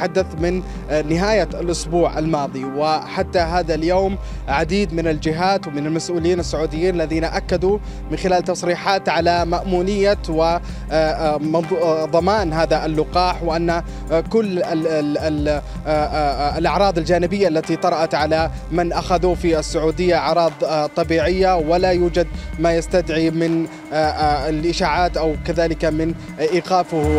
نتحدث من نهاية الأسبوع الماضي، وحتى هذا اليوم عديد من الجهات ومن المسؤولين السعوديين الذين أكدوا من خلال تصريحات على مأمونية وضمان هذا اللقاح، وأن كل الأعراض الجانبية التي طرأت على من أخذوا في السعودية أعراض طبيعية، ولا يوجد ما يستدعي من الإشاعات أو كذلك من إيقافه.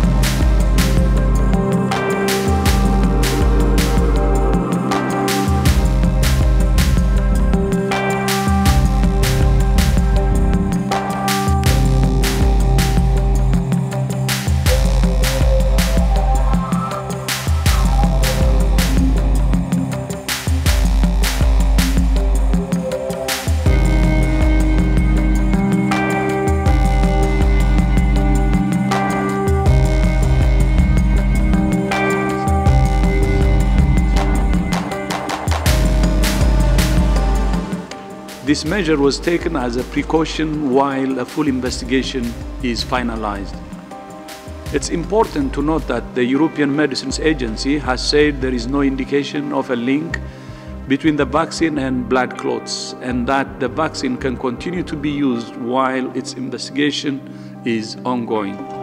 This measure was taken as a precaution while a full investigation is finalized. It's important to note that the European Medicines Agency has said there is no indication of a link between the vaccine and blood clots, and that the vaccine can continue to be used while its investigation is ongoing.